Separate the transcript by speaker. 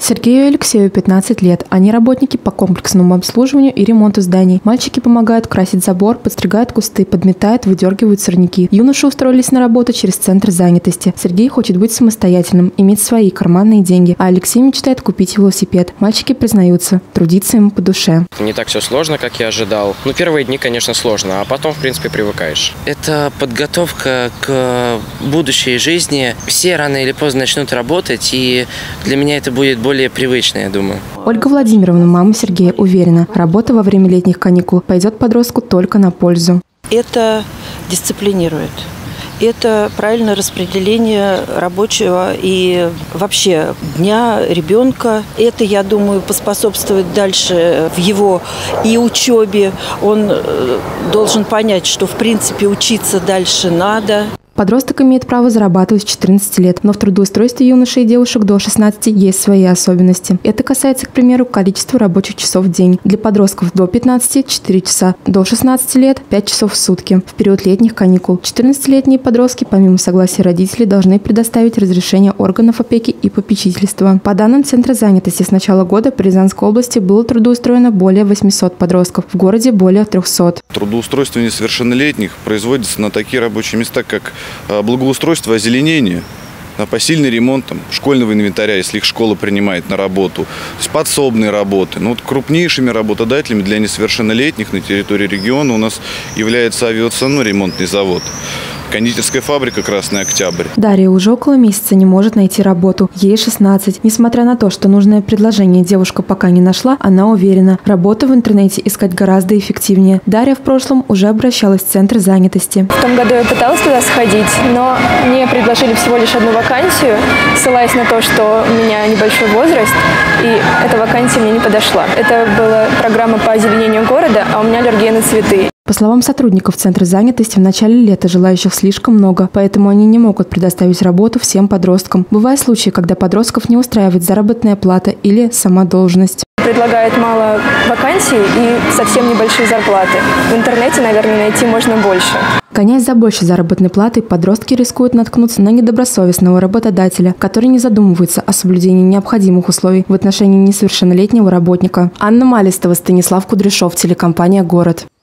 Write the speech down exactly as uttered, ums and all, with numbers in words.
Speaker 1: Сергею и Алексею пятнадцать лет. Они работники по комплексному обслуживанию и ремонту зданий. Мальчики помогают красить забор, подстригают кусты, подметают, выдергивают сорняки. Юноши устроились на работу через центр занятости. Сергей хочет быть самостоятельным, иметь свои карманные деньги, а Алексей мечтает купить велосипед. Мальчики признаются, трудиться ему по душе.
Speaker 2: Не так все сложно, как я ожидал. Ну, первые дни, конечно, сложно, а потом, в принципе, привыкаешь. Это подготовка к будущей жизни. Все рано или поздно начнут работать, и для меня это будет более привычно, я думаю.
Speaker 1: Ольга Владимировна, мама Сергея, уверена, работа во время летних каникул пойдет подростку только на пользу.
Speaker 3: Это дисциплинирует. Это правильное распределение рабочего и вообще дня ребенка. Это, я думаю, поспособствует дальше в его и учебе. Он должен понять, что, в принципе, учиться дальше надо.
Speaker 1: Подросток имеет право зарабатывать с четырнадцати лет, но в трудоустройстве юношей и девушек до шестнадцати есть свои особенности. Это касается, к примеру, количества рабочих часов в день. Для подростков до пятнадцати – четыре часа, до шестнадцати лет – пять часов в сутки. В период летних каникул четырнадцатилетние подростки, помимо согласия родителей, должны предоставить разрешение органов опеки и попечительства. По данным Центра занятости, с начала года по Рязанской области было трудоустроено более восьмисот подростков, в городе более трехсот.
Speaker 4: Трудоустройство несовершеннолетних производится на такие рабочие места, как благоустройство, озеленение, посильный ремонт там, школьного инвентаря, если их школа принимает на работу, то есть подсобные работы. Но вот крупнейшими работодателями для несовершеннолетних на территории региона у нас является авиационно-ремонтный завод. Кондитерская фабрика «Красный Октябрь».
Speaker 1: Дарья уже около месяца не может найти работу. Ей шестнадцать. Несмотря на то, что нужное предложение девушка пока не нашла, она уверена, работу в интернете искать гораздо эффективнее. Дарья в прошлом уже обращалась в Центр занятости.
Speaker 5: В том году я пыталась туда сходить, но мне предложили всего лишь одну вакансию, ссылаясь на то, что у меня небольшой возраст, и эта вакансия мне не подошла. Это была программа по озеленению города, а у меня аллергия на цветы.
Speaker 1: По словам сотрудников Центра занятости, в начале лета желающих слишком много, поэтому они не могут предоставить работу всем подросткам. Бывают случаи, когда подростков не устраивает заработная плата или сама должность.
Speaker 5: Предлагают мало вакансий и совсем небольшие зарплаты. В интернете, наверное, найти можно больше.
Speaker 1: Гоняясь за большей заработной платой, подростки рискуют наткнуться на недобросовестного работодателя, который не задумывается о соблюдении необходимых условий в отношении несовершеннолетнего работника. Анна Малистова, Станислав Кудряшов, телекомпания «Город».